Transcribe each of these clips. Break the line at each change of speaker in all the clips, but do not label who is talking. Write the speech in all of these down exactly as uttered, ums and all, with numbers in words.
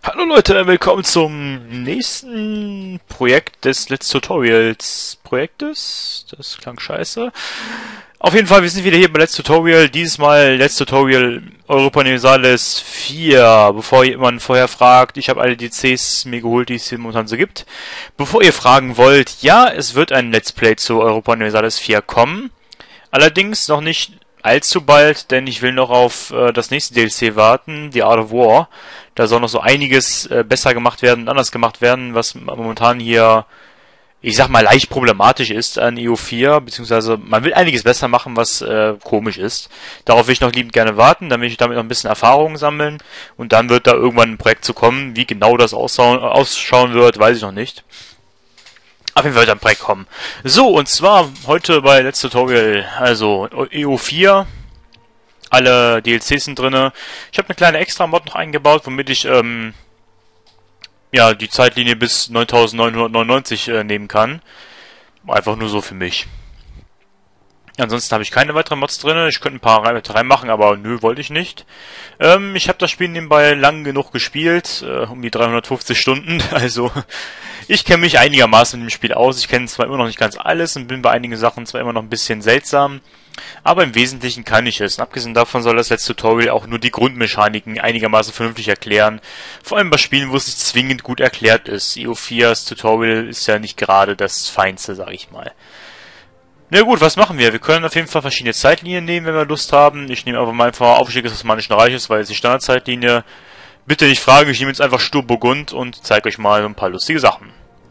Hallo Leute, willkommen zum nächsten Projekt des Let's Tutorials Projektes. Das klang scheiße. Auf jeden Fall, wir sind wieder hier bei Let's Tutorial. Dieses Mal Let's Tutorial Europa Universalis vier. Bevor jemand vorher fragt, ich habe alle D Cs mir geholt, die es hier momentan so gibt. Bevor ihr fragen wollt, ja, es wird ein Let's Play zu Europa Universalis vier kommen. Allerdings noch nicht allzu bald, denn ich will noch auf äh, das nächste D L C warten, The Art of War. Da soll noch so einiges äh, besser gemacht werden und anders gemacht werden, was momentan hier, ich sag mal, leicht problematisch ist an E U vier, beziehungsweise man will einiges besser machen, was äh, komisch ist. Darauf will ich noch liebend gerne warten, dann will ich damit noch ein bisschen Erfahrung sammeln und dann wird da irgendwann ein Projekt zu kommen. Wie genau das ausschauen, ausschauen wird, weiß ich noch nicht. Auf jeden Fall wird ein Projekt kommen. So, und zwar heute bei Let's Tutorial, also E U vier. Alle D L Cs sind drinne. Ich habe eine kleine Extra-Mod noch eingebaut, womit ich ähm, ja die Zeitlinie bis neuntausendneunhundertneunundneunzig äh, nehmen kann. Einfach nur so für mich. Ansonsten habe ich keine weiteren Mods drinne. Ich könnte ein paar reinmachen, aber nö, wollte ich nicht. Ähm, ich habe das Spiel nebenbei lang genug gespielt, äh, um die dreihundertfünfzig Stunden. Also ich kenne mich einigermaßen in dem Spiel aus. Ich kenne zwar immer noch nicht ganz alles und bin bei einigen Sachen zwar immer noch ein bisschen seltsam, aber im Wesentlichen kann ich es. Und abgesehen davon soll das letzte Tutorial auch nur die Grundmechaniken einigermaßen vernünftig erklären. Vor allem bei Spielen, wo es nicht zwingend gut erklärt ist. E U vier's Tutorial ist ja nicht gerade das Feinste, sag ich mal. Na gut, was machen wir? Wir können auf jeden Fall verschiedene Zeitlinien nehmen, wenn wir Lust haben. Ich nehme einfach mal einfach Aufstieg des Osmanischen Reiches, weil es die Standardzeitlinie. Bitte nicht fragen, ich nehme jetzt einfach stur Burgund und zeige euch mal ein paar lustige Sachen.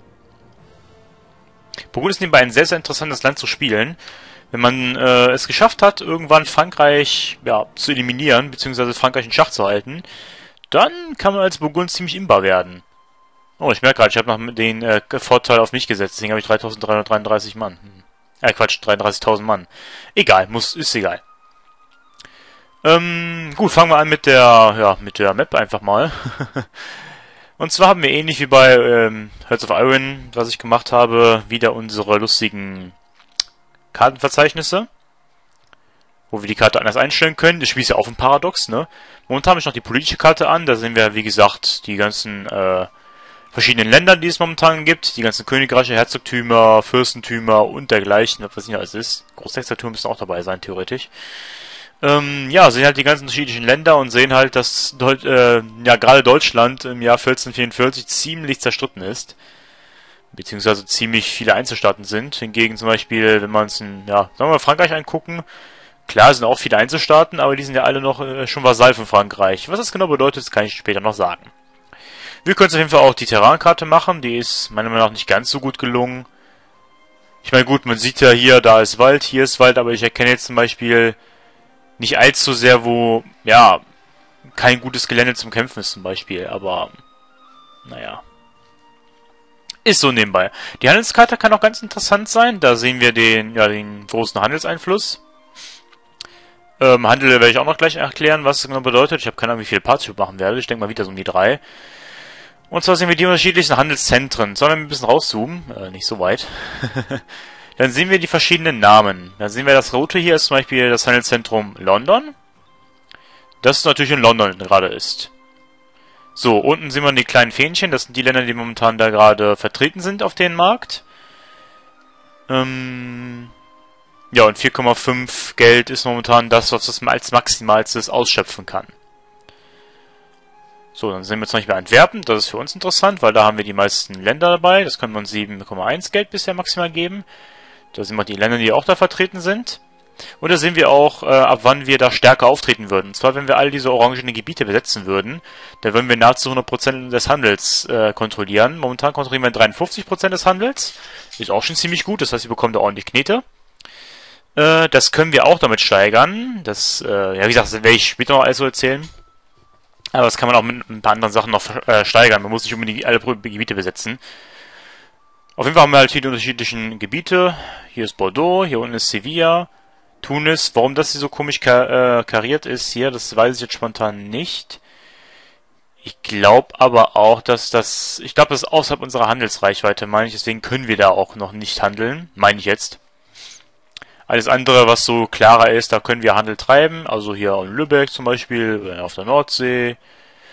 Burgund ist nebenbei ein sehr, sehr interessantes Land zu spielen. Wenn man äh, es geschafft hat, irgendwann Frankreich ja, zu eliminieren, beziehungsweise Frankreich in Schach zu halten, dann kann man als Burgund ziemlich imbar werden. Oh, ich merke gerade, ich habe noch den äh, Vorteil auf mich gesetzt, deswegen habe ich dreitausenddreihundertdreiunddreißig Mann. Hm. Äh, Quatsch, dreiunddreißigtausend Mann. Egal, muss, ist egal. Ähm, gut, fangen wir an mit der, ja, mit der Map einfach mal. Und zwar haben wir ähnlich wie bei ähm, Hearts of Iron, was ich gemacht habe, wieder unsere lustigen Kartenverzeichnisse, wo wir die Karte anders einstellen können. Das Spiel ist ja auch ein Paradox, ne? Momentan habe ich noch die politische Karte an, da sehen wir, wie gesagt, die ganzen äh, verschiedenen Länder, die es momentan gibt, die ganzen Königreiche, Herzogtümer, Fürstentümer und dergleichen, was nicht alles ist. Großherzogtümer müssen auch dabei sein, theoretisch. Ähm, ja, sehen halt die ganzen unterschiedlichen Länder und sehen halt, dass Deut äh, ja gerade Deutschland im Jahr vierzehnhundertvierundvierzig ziemlich zerstritten ist. Beziehungsweise ziemlich viele Einzelstaaten sind. Hingegen zum Beispiel, wenn man es in, ja, sagen wir mal Frankreich angucken, klar sind auch viele Einzelstaaten, aber die sind ja alle noch äh, schon Vasall von Frankreich. Was das genau bedeutet, das kann ich später noch sagen. Wir können auf jeden Fall auch die Terrankarte machen, die ist meiner Meinung nach nicht ganz so gut gelungen. Ich meine gut, man sieht ja hier, da ist Wald, hier ist Wald, aber ich erkenne jetzt zum Beispiel nicht allzu sehr, wo, ja, kein gutes Gelände zum Kämpfen ist zum Beispiel, aber, naja. Ist so nebenbei. Die Handelskarte kann auch ganz interessant sein. Da sehen wir den, ja, den großen Handelseinfluss. Ähm, Handel werde ich auch noch gleich erklären, was das genau bedeutet. Ich habe keine Ahnung, wie viele Parts ich machen werde. Ich denke mal wieder so um die drei. Und zwar sehen wir die unterschiedlichen Handelszentren. Sollen wir ein bisschen rauszoomen? Äh, nicht so weit. Dann sehen wir die verschiedenen Namen. Dann sehen wir, das rote hier ist zum Beispiel das Handelszentrum London. Das natürlich in London gerade ist. So, unten sehen wir die kleinen Fähnchen. Das sind die Länder, die momentan da gerade vertreten sind auf dem Markt. Ähm ja, und vier Komma fünf Geld ist momentan das, was man als Maximalstes ausschöpfen kann. So, dann sehen wir zum Beispiel Antwerpen. Das ist für uns interessant, weil da haben wir die meisten Länder dabei. Das können wir uns sieben Komma eins Geld bisher maximal geben. Da sehen wir die Länder, die auch da vertreten sind. Und da sehen wir auch, äh, ab wann wir da stärker auftreten würden. Und zwar, wenn wir alle diese orangenen Gebiete besetzen würden, dann würden wir nahezu hundert Prozent des Handels äh, kontrollieren. Momentan kontrollieren wir dreiundfünfzig Prozent des Handels. Ist auch schon ziemlich gut, das heißt, wir bekommen da ordentlich Knete. Äh, das können wir auch damit steigern. Das, äh, ja, wie gesagt, das werde ich später noch alles so erzählen. Aber das kann man auch mit ein paar anderen Sachen noch äh, steigern. Man muss nicht unbedingt alle Gebiete besetzen. Auf jeden Fall haben wir halt hier die unterschiedlichen Gebiete. Hier ist Bordeaux, hier unten ist Sevilla. Tunis, warum das hier so komisch kar äh, kariert ist hier, das weiß ich jetzt spontan nicht. Ich glaube aber auch, dass das, ich glaube, das ist außerhalb unserer Handelsreichweite, meine ich, deswegen können wir da auch noch nicht handeln, meine ich jetzt. Alles andere, was so klarer ist, da können wir Handel treiben, also hier in Lübeck zum Beispiel, auf der Nordsee,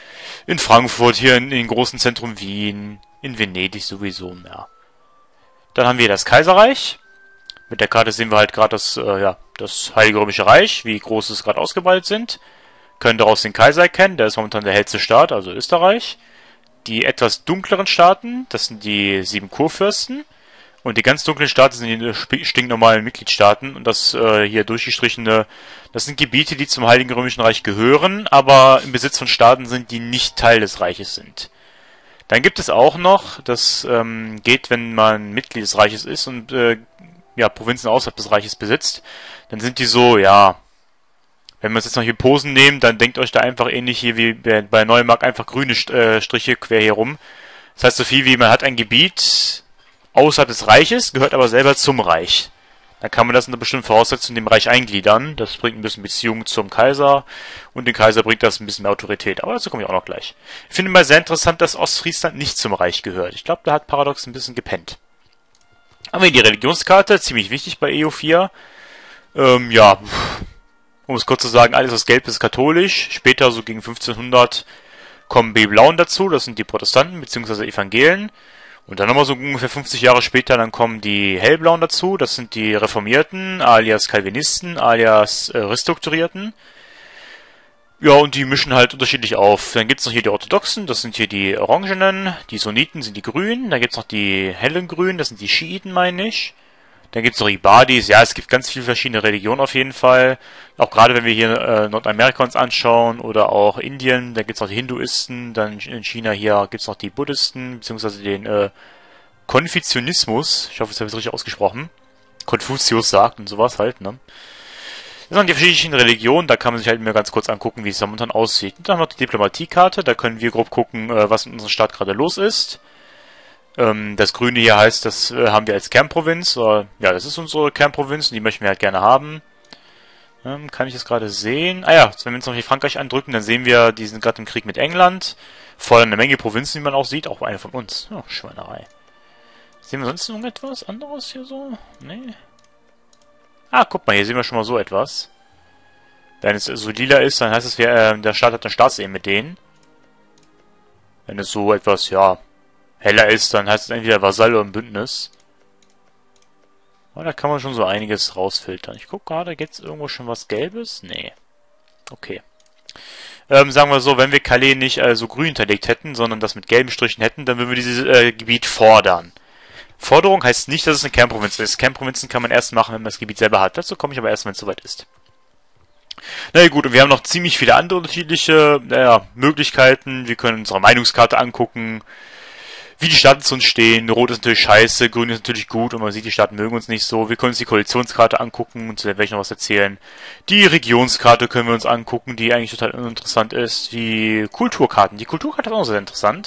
In Frankfurt, hier in, in den großen Zentrum Wien, in Venedig sowieso, ja. Dann haben wir das Kaiserreich. Mit der Karte sehen wir halt gerade das, äh, ja, das Heilige Römische Reich, wie groß es gerade ausgebreitet sind. Können daraus den Kaiser erkennen, der ist momentan der hellste Staat, also Österreich. Die etwas dunkleren Staaten, das sind die sieben Kurfürsten. Und die ganz dunklen Staaten sind die stinknormalen Mitgliedstaaten. Und das äh, hier durchgestrichene, das sind Gebiete, die zum Heiligen Römischen Reich gehören, aber im Besitz von Staaten sind, die nicht Teil des Reiches sind. Dann gibt es auch noch, das ähm, geht, wenn man Mitglied des Reiches ist und äh, ja, Provinzen außerhalb des Reiches besitzt, dann sind die so, ja, wenn wir es jetzt noch hier Posen nehmen, dann denkt euch da einfach ähnlich hier wie bei Neumark einfach grüne äh, Striche quer hier rum. Das heißt so viel wie, man hat ein Gebiet außerhalb des Reiches, gehört aber selber zum Reich. Dann kann man das unter bestimmten Voraussetzungen dem Reich eingliedern. Das bringt ein bisschen Beziehung zum Kaiser und den Kaiser bringt das ein bisschen mehr Autorität. Aber dazu komme ich auch noch gleich. Ich finde mal sehr interessant, dass Ostfriesland nicht zum Reich gehört. Ich glaube, da hat Paradox ein bisschen gepennt. Haben wir die Religionskarte, ziemlich wichtig bei E O vier. Ähm, ja, um es kurz zu sagen, alles was gelb ist, ist katholisch. Später, so gegen fünfzehnhundert, kommen B-Blauen dazu, das sind die Protestanten bzw. Evangelen. Und dann nochmal so ungefähr fünfzig Jahre später, dann kommen die Hellblauen dazu, das sind die Reformierten, alias Calvinisten, alias äh, Restrukturierten. Ja, und die mischen halt unterschiedlich auf. Dann gibt's noch hier die Orthodoxen, das sind hier die Orangenen, die Sunniten sind die Grünen, dann gibt's noch die hellen Grünen, das sind die Schiiten, meine ich. Dann gibt's noch Ibadis, ja, es gibt ganz viele verschiedene Religionen auf jeden Fall. Auch gerade wenn wir hier äh, Nordamerika uns anschauen oder auch Indien, da gibt's noch die Hinduisten, dann in China hier gibt's noch die Buddhisten, beziehungsweise den äh, Konfuzianismus, ich hoffe, das habe ich richtig ausgesprochen. Konfuzius sagt und sowas halt, ne. Das sind die verschiedenen Religionen, da kann man sich halt mir ganz kurz angucken, wie es momentan aussieht. Und dann haben wir noch die Diplomatiekarte, da können wir grob gucken, äh, was in unserem Staat gerade los ist. Ähm, das Grüne hier heißt, das äh, haben wir als Kernprovinz. Äh, ja, das ist unsere Kernprovinz und die möchten wir halt gerne haben. Ähm, kann ich das gerade sehen? Ah ja, wenn wir uns noch hier Frankreich andrücken, dann sehen wir, die sind gerade im Krieg mit England. Voll eine Menge Provinzen, wie man auch sieht, auch eine von uns. Oh, Schweinerei. Sehen wir sonst noch etwas anderes hier so? Nee. Ah, guck mal, hier sehen wir schon mal so etwas. Wenn es so lila ist, dann heißt es, wir, äh, der Staat hat eine Staatsehe mit denen. Wenn es so etwas, ja, heller ist, dann heißt es entweder Vasall oder ein Bündnis. Aber da kann man schon so einiges rausfiltern. Ich gucke gerade, gibt es irgendwo schon was Gelbes? Nee. Okay. Ähm, sagen wir so, wenn wir Calais nicht äh, so grün hinterlegt hätten, sondern das mit gelben Strichen hätten, dann würden wir dieses äh, Gebiet fordern. Forderung heißt nicht, dass es eine Kernprovinz ist. Kernprovinzen kann man erst machen, wenn man das Gebiet selber hat. Dazu komme ich aber erst, wenn es soweit ist. Na ja, gut, und wir haben noch ziemlich viele andere unterschiedliche naja, Möglichkeiten. Wir können unsere Meinungskarte angucken, wie die Staaten zu uns stehen. Rot ist natürlich scheiße, Grün ist natürlich gut und man sieht, die Staaten mögen uns nicht so. Wir können uns die Koalitionskarte angucken und zu der werde ich noch was erzählen. Die Regionskarte können wir uns angucken, die eigentlich total uninteressant ist. Die Kulturkarten. Die Kulturkarte ist auch sehr interessant.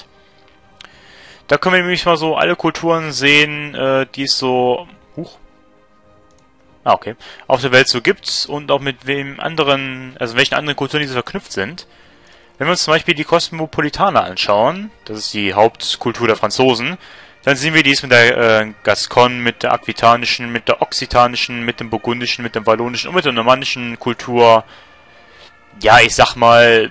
Da können wir nämlich mal so alle Kulturen sehen, äh, die es so... Huch. Ah, okay. Auf der Welt so gibt und auch mit wem anderen, also welchen anderen Kulturen diese verknüpft sind. Wenn wir uns zum Beispiel die Kosmopolitaner anschauen, das ist die Hauptkultur der Franzosen, dann sehen wir dies mit der äh, Gascon, mit der aquitanischen, mit der okzitanischen, mit dem burgundischen, mit dem wallonischen und mit der normannischen Kultur, ja, ich sag mal,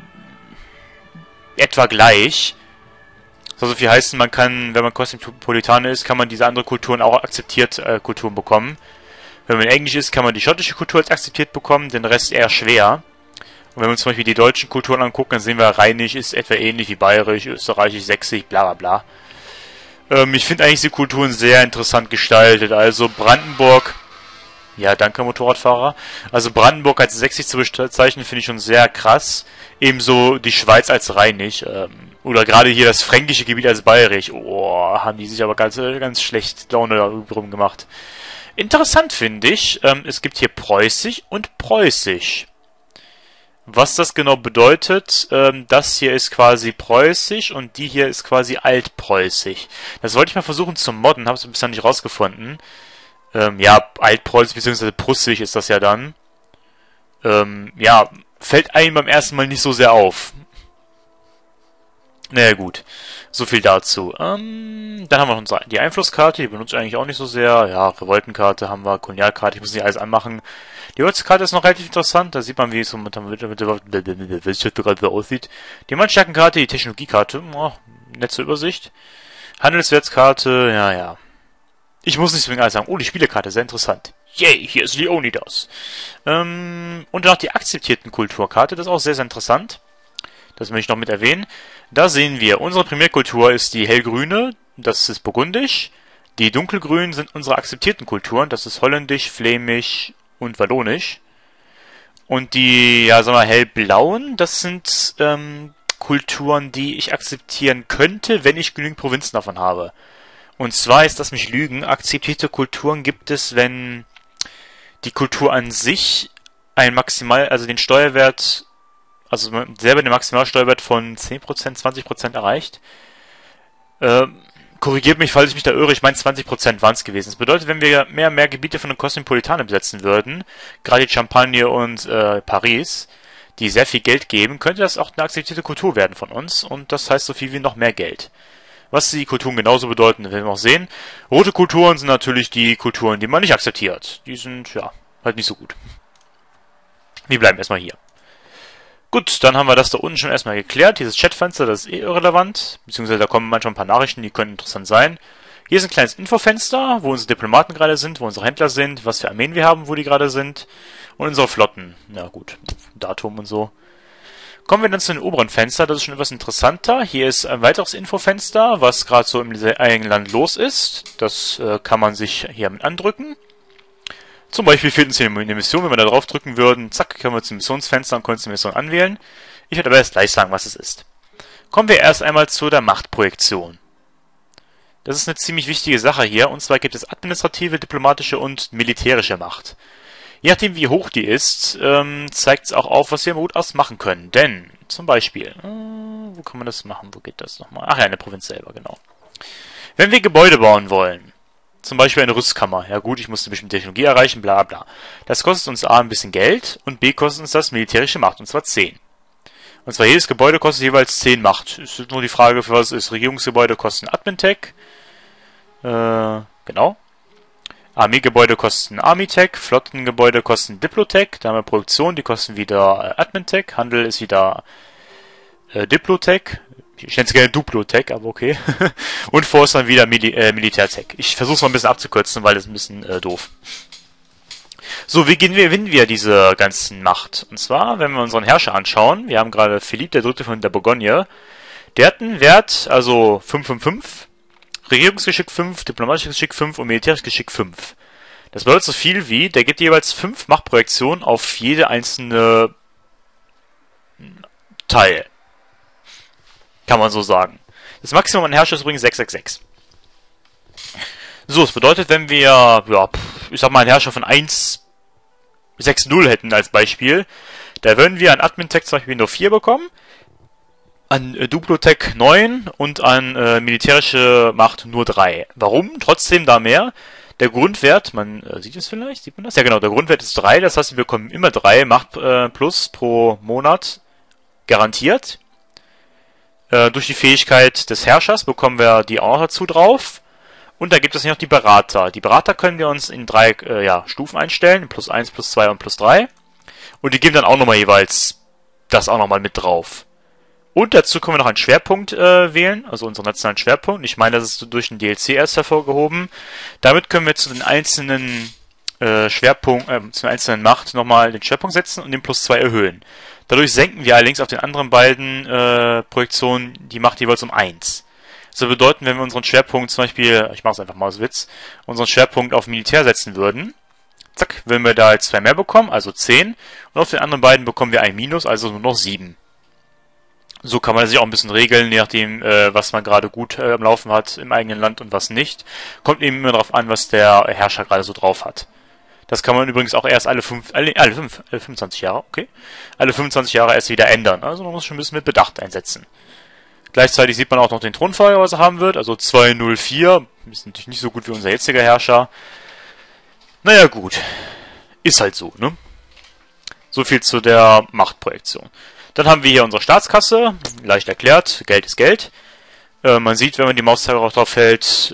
etwa gleich. Das soll so viel heißen, man kann, wenn man Kosmopolitaner ist, kann man diese anderen Kulturen auch akzeptiert äh, Kulturen bekommen. Wenn man Englisch ist, kann man die schottische Kultur als akzeptiert bekommen, den Rest eher schwer. Und wenn wir uns zum Beispiel die deutschen Kulturen angucken, dann sehen wir, Rheinisch ist etwa ähnlich wie Bayerisch, Österreichisch, Sächsisch, bla bla bla. Ähm, ich finde eigentlich die Kulturen sehr interessant gestaltet. Also Brandenburg, ja danke Motorradfahrer, also Brandenburg als Sächsisch zu bezeichnen, finde ich schon sehr krass. Ebenso die Schweiz als Rheinisch. Ähm, oder gerade hier das fränkische Gebiet als Bayerisch. Oh, haben die sich aber ganz, ganz schlecht Laune darüber gemacht. Interessant finde ich, ähm, es gibt hier Preußisch und Preußisch. Was das genau bedeutet, ähm, das hier ist quasi Preußisch und die hier ist quasi Altpreußisch. Das wollte ich mal versuchen zu modden, habe es bisher nicht rausgefunden. Ähm, ja, Altpreußisch bzw. Prussisch ist das ja dann. Ähm, ja, fällt einem beim ersten Mal nicht so sehr auf. Naja gut, so viel dazu. Ähm, dann haben wir unsere, die Einflusskarte, die benutze ich eigentlich auch nicht so sehr. Ja, Revoltenkarte haben wir, Kolonialkarte, ich muss nicht alles anmachen. Die Ortskarte ist noch relativ interessant. Da sieht man, wie es so mit der Wirtschaft gerade so aussieht. Die Mannstärkenkarte, die Technologiekarte, oh, nette Übersicht. Handelswertskarte, ja, ja. Ich muss nicht so alles sagen. Oh, die Spielekarte, sehr interessant. Yay, hier ist Leonidas. Ähm, und auch die akzeptierten Kulturkarte, das ist auch sehr, sehr interessant. Das möchte ich noch mit erwähnen. Da sehen wir, unsere Primärkultur ist die hellgrüne, das ist burgundisch. Die dunkelgrünen sind unsere akzeptierten Kulturen, das ist holländisch, flämisch und wallonisch. Und die, ja, sagen wir hellblauen, das sind ähm, Kulturen, die ich akzeptieren könnte, wenn ich genügend Provinzen davon habe. Und zwar ist das mich lügen, akzeptierte Kulturen gibt es, wenn die Kultur an sich ein Maximal, also den Steuerwert, also selber den Maximalsteuerwert von zehn Prozent, zwanzig Prozent erreicht. Ähm, korrigiert mich, falls ich mich da irre, ich meine zwanzig Prozent waren es gewesen. Das bedeutet, wenn wir mehr und mehr Gebiete von den Kosmopolitanen besetzen würden, gerade die Champagne und äh, Paris, die sehr viel Geld geben, könnte das auch eine akzeptierte Kultur werden von uns und das heißt so viel wie noch mehr Geld. Was die Kulturen genauso bedeuten, werden wir auch sehen. Rote Kulturen sind natürlich die Kulturen, die man nicht akzeptiert. Die sind, ja, halt nicht so gut. Wir bleiben erstmal hier. Gut, dann haben wir das da unten schon erstmal geklärt. Dieses Chatfenster, das ist eh irrelevant. Beziehungsweise da kommen manchmal ein paar Nachrichten, die können interessant sein. Hier ist ein kleines Infofenster, wo unsere Diplomaten gerade sind, wo unsere Händler sind, was für Armeen wir haben, wo die gerade sind. Und unsere Flotten. Ja gut, Datum und so. Kommen wir dann zu den oberen Fenster, das ist schon etwas interessanter. Hier ist ein weiteres Infofenster, was gerade so im eigenen Land los ist. Das äh, kann man sich hier mit andrücken. Zum Beispiel fehlt uns hier eine Mission, wenn wir da drauf drücken würden. Zack, können wir zum Missionsfenster und können die Mission anwählen. Ich werde aber erst gleich sagen, was es ist. Kommen wir erst einmal zu der Machtprojektion. Das ist eine ziemlich wichtige Sache hier, und zwar gibt es administrative, diplomatische und militärische Macht. Je nachdem, wie hoch die ist, ähm, zeigt es auch auf, was wir im Mut aus machen können. Denn, zum Beispiel, äh, wo kann man das machen? Wo geht das nochmal? Ach ja, in der Provinz selber, genau. Wenn wir Gebäude bauen wollen, zum Beispiel eine Rüstkammer, ja gut, ich muss eine bestimmte Technologie erreichen, bla bla. Das kostet uns A ein bisschen Geld und B kostet uns das militärische Macht, und zwar zehn. Und zwar jedes Gebäude kostet jeweils zehn Macht. Es ist nur die Frage, für was es ist. Regierungsgebäude kosten Admin-Tech. Äh, genau. Armeegebäude kosten Army-Tech, Flottengebäude kosten Diplotech, da haben wir Produktion, die kosten wieder äh, Admin-Tech, Handel ist wieder äh, Diplotech, ich nenne es gerne Duplotech, aber okay. Und vor ist dann wieder Mil äh, Militärtech. Ich versuche es mal ein bisschen abzukürzen, weil das ist ein bisschen äh, doof. So, wie gewinnen wir diese ganzen Macht? Und zwar, wenn wir unseren Herrscher anschauen, wir haben gerade Philipp der Dritte von der Bourgogne, der hat einen Wert, also fünf fünf fünf, Regierungsgeschick fünf, diplomatisches Geschick fünf und militärisches Geschick fünf. Das bedeutet so viel wie, der gibt jeweils fünf Machtprojektionen auf jede einzelne Teil. Kann man so sagen. Das Maximum an Herrscher ist übrigens sechs sechs sechs. So, das bedeutet, wenn wir, ja, ich sag mal, einen Herrscher von eins sechs null hätten als Beispiel, da würden wir an Admin-Tech zum Beispiel nur vier bekommen, an äh, Duplotech neun und an äh, militärische Macht nur drei. Warum? Trotzdem da mehr. Der Grundwert, man äh, sieht es vielleicht, sieht man das? Ja genau, der Grundwert ist drei, das heißt, wir bekommen immer drei Macht äh, plus pro Monat garantiert. Äh, durch die Fähigkeit des Herrschers bekommen wir die auch noch dazu drauf. Und da gibt es noch die Berater. Die Berater können wir uns in drei äh, ja, Stufen einstellen, plus eins, plus zwei und plus drei. Und die geben dann auch nochmal jeweils das auch nochmal mit drauf. Und dazu können wir noch einen Schwerpunkt äh, wählen, also unseren nationalen Schwerpunkt. Ich meine, das ist durch den D L C erst hervorgehoben. Damit können wir zu den einzelnen äh, Schwerpunkt, äh, zu den einzelnen Macht nochmal den Schwerpunkt setzen und den plus zwei erhöhen. Dadurch senken wir allerdings auf den anderen beiden äh, Projektionen die Macht jeweils um eins. Das würde bedeuten, wenn wir unseren Schwerpunkt zum Beispiel, ich mache es einfach mal als Witz, unseren Schwerpunkt auf Militär setzen würden, zack, würden wir da jetzt zwei mehr bekommen, also zehn. Und auf den anderen beiden bekommen wir ein Minus, also nur noch sieben. So kann man sich auch ein bisschen regeln, je nachdem, äh, was man gerade gut äh, am Laufen hat im eigenen Land und was nicht. Kommt eben immer darauf an, was der Herrscher gerade so drauf hat. Das kann man übrigens auch erst alle fünf, alle, alle fünf, alle fünfundzwanzig Jahre, okay, alle fünfundzwanzig Jahre erst wieder ändern. Also man muss schon ein bisschen mit Bedacht einsetzen. Gleichzeitig sieht man auch noch den Thronfolger, was er haben wird, also zwei null vier, ist natürlich nicht so gut wie unser jetziger Herrscher. Naja gut, ist halt so, ne? So viel zu der Machtprojektion. Dann haben wir hier unsere Staatskasse, leicht erklärt, Geld ist Geld. Äh, man sieht, wenn man die Mauszeiger auch drauf hält,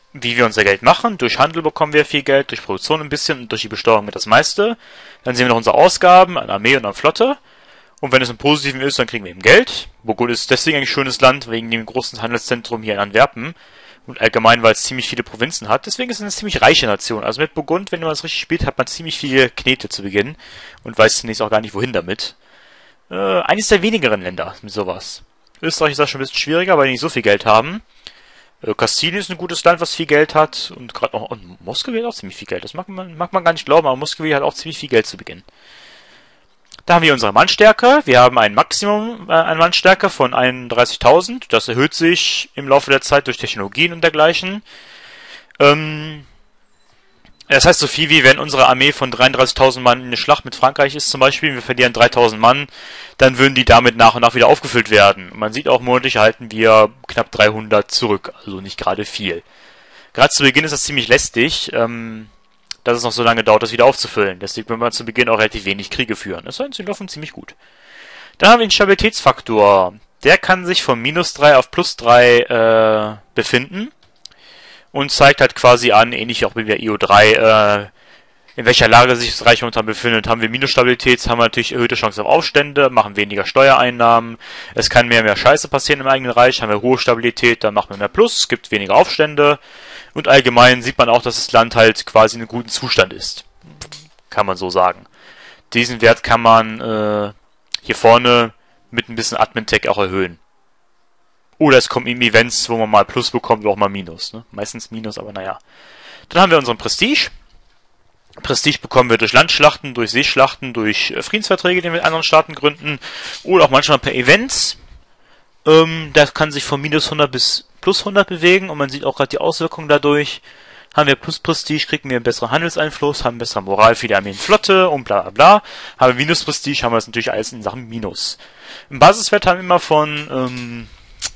wie wir unser Geld machen. Durch Handel bekommen wir viel Geld, durch Produktion ein bisschen und durch die Besteuerung mit das meiste. Dann sehen wir noch unsere Ausgaben an Armee und an Flotte. Und wenn es im Positiven ist, dann kriegen wir eben Geld. Burgund ist deswegen ein schönes Land, wegen dem großen Handelszentrum hier in Antwerpen. Und allgemein, weil es ziemlich viele Provinzen hat. Deswegen ist es eine ziemlich reiche Nation. Also mit Burgund, wenn man es richtig spielt, hat man ziemlich viele Knete zu Beginn. Und weiß zunächst auch gar nicht, wohin damit. Äh, eines der wenigeren Länder mit sowas. Österreich ist das schon ein bisschen schwieriger, weil die nicht so viel Geld haben. Äh, Kastilien ist ein gutes Land, was viel Geld hat. Und gerade auch und Moskau hat auch ziemlich viel Geld. Das mag man, mag man gar nicht glauben, aber Moskau hat auch ziemlich viel Geld zu Beginn. Da haben wir unsere Mannstärke. Wir haben ein Maximum äh, an Mannstärke von einunddreißigtausend. Das erhöht sich im Laufe der Zeit durch Technologien und dergleichen. Ähm, das heißt so viel wie, wenn unsere Armee von dreiunddreißigtausend Mann in eine Schlacht mit Frankreich ist zum Beispiel, wir verlieren dreitausend Mann, dann würden die damit nach und nach wieder aufgefüllt werden. Und man sieht auch, monatlich halten wir knapp dreihundert zurück, also nicht gerade viel. Gerade zu Beginn ist das ziemlich lästig, ähm, dass es noch so lange dauert, das wieder aufzufüllen. Deswegen will man zu Beginn auch relativ wenig Kriege führen. Das heißt, sie laufen ziemlich gut. Dann haben wir den Stabilitätsfaktor. Der kann sich von minus drei auf plus drei äh, befinden. Und zeigt halt quasi an, ähnlich auch wie bei I O drei, äh, in welcher Lage sich das Reich momentan befindet. Haben wir Minusstabilität, haben wir natürlich erhöhte Chancen auf Aufstände, machen weniger Steuereinnahmen, es kann mehr und mehr Scheiße passieren im eigenen Reich, haben wir hohe Stabilität, dann macht man mehr Plus, es gibt weniger Aufstände und allgemein sieht man auch, dass das Land halt quasi in einem guten Zustand ist. Kann man so sagen. Diesen Wert kann man äh, hier vorne mit ein bisschen Admin-Tech auch erhöhen. Oder es kommen eben Events, wo man mal Plus bekommt oder auch mal Minus. Ne? Meistens Minus, aber naja. Dann haben wir unseren Prestige. Prestige bekommen wir durch Landschlachten, durch Seeschlachten, durch äh, Friedensverträge, die wir mit anderen Staaten gründen. Oder auch manchmal per Events. Ähm, das kann sich von minus hundert bis plus hundert bewegen. Und man sieht auch gerade die Auswirkungen dadurch. Haben wir plus Prestige, kriegen wir einen besseren Handelseinfluss, haben bessere Moral für die Armee und Flotte und bla bla bla. Haben wir Minus Prestige, haben wir das natürlich alles in Sachen Minus. Im Basiswert haben wir immer von... Ähm,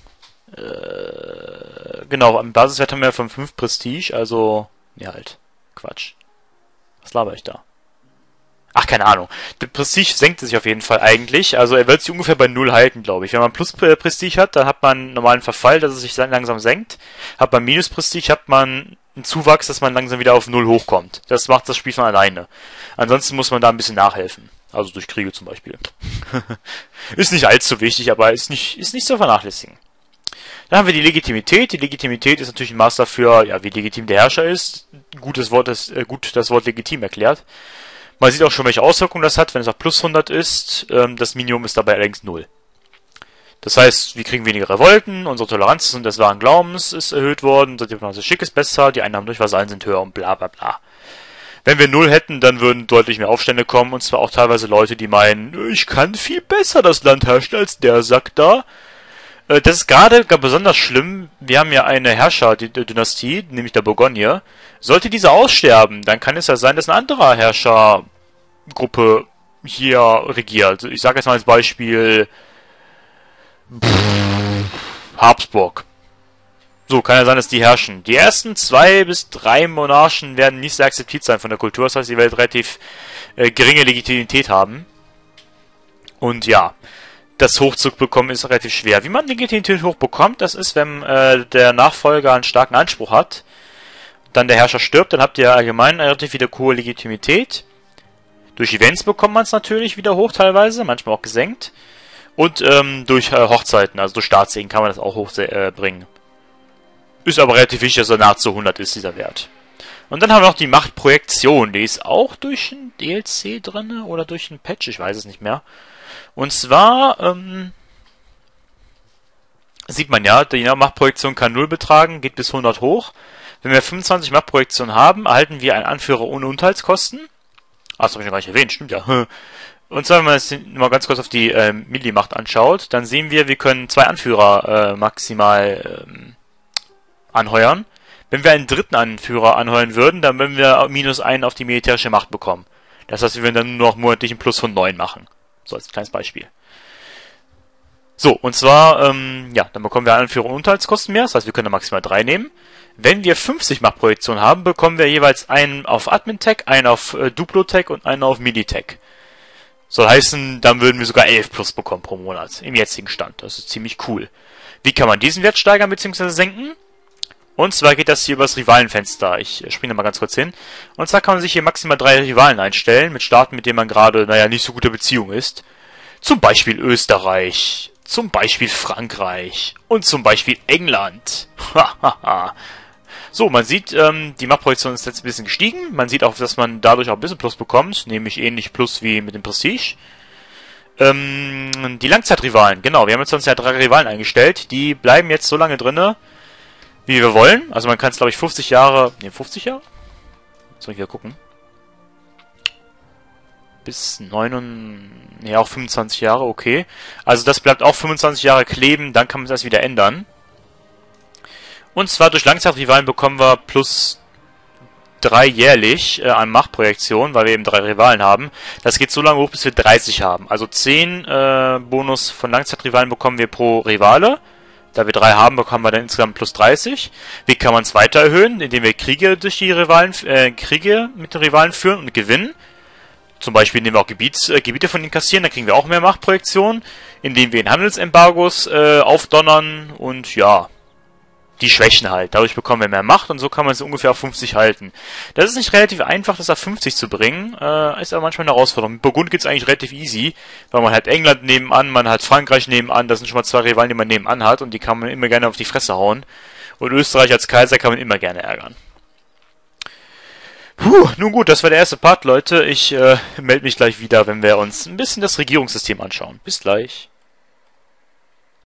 Äh, genau, am Basiswert haben wir von fünf Prestige, also, ja halt, Quatsch. Was laber ich da? Ach, keine Ahnung. Der Prestige senkt sich auf jeden Fall eigentlich, also er wird sich ungefähr bei null halten, glaube ich. Wenn man Plus Prestige hat, dann hat man einen normalen Verfall, dass es sich langsam senkt. Hat man Minus Prestige, hat man einen Zuwachs, dass man langsam wieder auf null hochkommt. Das macht das Spiel von alleine. Ansonsten muss man da ein bisschen nachhelfen. Also durch Kriege zum Beispiel. Ist nicht allzu wichtig, aber ist nicht, ist nicht zu vernachlässigen. Dann haben wir die Legitimität. Die Legitimität ist natürlich ein Maß dafür, ja, wie legitim der Herrscher ist. Gutes Wort ist, äh, gut das Wort legitim erklärt. Man sieht auch schon, welche Auswirkungen das hat, wenn es auf plus hundert ist. Ähm, das Minimum ist dabei allerdings null. Das heißt, wir kriegen weniger Revolten, unsere Toleranz und des wahren Glaubens ist erhöht worden, unser diplomatisches Schick ist besser, die Einnahmen durch Vasallen sind höher und bla bla bla. Wenn wir null hätten, dann würden deutlich mehr Aufstände kommen, und zwar auch teilweise Leute, die meinen, ich kann viel besser das Land herrschen als der Sack da. Das ist gerade besonders schlimm. Wir haben ja eine Herrscher-Dynastie, nämlich der Bourgogne. Sollte diese aussterben, dann kann es ja sein, dass eine andere Herrschergruppe hier regiert. Ich sage jetzt mal als Beispiel Habsburg. So, kann ja sein, dass die herrschen. Die ersten zwei bis drei Monarchen werden nicht sehr akzeptiert sein von der Kultur. Das heißt, sie werden relativ äh, geringe Legitimität haben. Und ja, das hochzubekommen ist relativ schwer. Wie man Legitimität hochbekommt, das ist, wenn äh, der Nachfolger einen starken Anspruch hat, dann der Herrscher stirbt, dann habt ihr allgemein eine relativ wieder hohe Legitimität. Durch Events bekommt man es natürlich wieder hoch teilweise, manchmal auch gesenkt. Und ähm, durch äh, Hochzeiten, also durch Staatssegen kann man das auch hochbringen. Äh, ist aber relativ wichtig, dass er nahezu hundert ist, dieser Wert. Und dann haben wir noch die Machtprojektion. Die ist auch durch ein D L C drin oder durch ein Patch, ich weiß es nicht mehr. Und zwar ähm, sieht man ja, die Machtprojektion kann null betragen, geht bis hundert hoch. Wenn wir fünfundzwanzig Machtprojektionen haben, erhalten wir einen Anführer ohne Unterhaltskosten. Ah, das habe ich noch gar nicht erwähnt, stimmt ja. Und zwar, wenn man jetzt mal ganz kurz auf die äh, Millimacht anschaut, dann sehen wir, wir können zwei Anführer äh, maximal ähm, anheuern. Wenn wir einen dritten Anführer anheuern würden, dann würden wir minus einen auf die militärische Macht bekommen. Das heißt, wir würden dann nur noch monatlich einen Plus von neun machen. So, als kleines Beispiel. So, und zwar, ähm, ja, dann bekommen wir Anführer und Unterhaltskosten mehr. Das heißt, wir können da maximal drei nehmen. Wenn wir fünfzig Machtprojektionen haben, bekommen wir jeweils einen auf Admin-Tech, einen auf äh, Duplo-Tech und einen auf Midi-Tech. Soll heißen, dann würden wir sogar elf plus bekommen pro Monat. Im jetzigen Stand. Das ist ziemlich cool. Wie kann man diesen Wert steigern bzw. senken? Und zwar geht das hier über das Rivalenfenster. Ich springe da mal ganz kurz hin. Und zwar kann man sich hier maximal drei Rivalen einstellen, mit Staaten, mit denen man gerade, naja, nicht so guter Beziehung ist. Zum Beispiel Österreich, zum Beispiel Frankreich und zum Beispiel England. So, man sieht, ähm, die Machtprojektion ist jetzt ein bisschen gestiegen. Man sieht auch, dass man dadurch auch ein bisschen Plus bekommt, nämlich ähnlich Plus wie mit dem Prestige. Ähm, die Langzeitrivalen, genau, wir haben jetzt uns ja drei Rivalen eingestellt. Die bleiben jetzt so lange drinne, wie wir wollen. Also man kann es, glaube ich, fünfzig Jahre... Ne, fünfzig Jahre? Soll ich wieder gucken. Bis neun... Ne, auch fünfundzwanzig Jahre, okay. Also das bleibt auch fünfundzwanzig Jahre kleben, dann kann man das wieder ändern. Und zwar durch Langzeitrivalen bekommen wir plus drei jährlich äh, an Machtprojektion, weil wir eben drei Rivalen haben. Das geht so lange hoch, bis wir dreißig haben. Also zehn äh, Bonus von Langzeitrivalen bekommen wir pro Rivale. Da wir drei haben, bekommen wir dann insgesamt plus dreißig. Wie kann man es weiter erhöhen? Indem wir Kriege durch die Rivalen, äh, Kriege mit den Rivalen führen und gewinnen. Zum Beispiel, indem wir auch Gebiets, äh, Gebiete von ihnen kassieren, dann kriegen wir auch mehr Machtprojektion. Indem wir in Handelsembargos äh, aufdonnern und ja, die schwächen halt. Dadurch bekommen wir mehr Macht und so kann man es ungefähr auf fünfzig halten. Das ist nicht relativ einfach, das auf fünfzig zu bringen, äh, ist aber manchmal eine Herausforderung. Mit Burgund geht es eigentlich relativ easy, weil man hat England nebenan, man hat Frankreich nebenan, das sind schon mal zwei Rivalen, die man nebenan hat und die kann man immer gerne auf die Fresse hauen. Und Österreich als Kaiser kann man immer gerne ärgern. Puh, nun gut, das war der erste Part, Leute. Ich äh, melde mich gleich wieder, wenn wir uns ein bisschen das Regierungssystem anschauen. Bis gleich.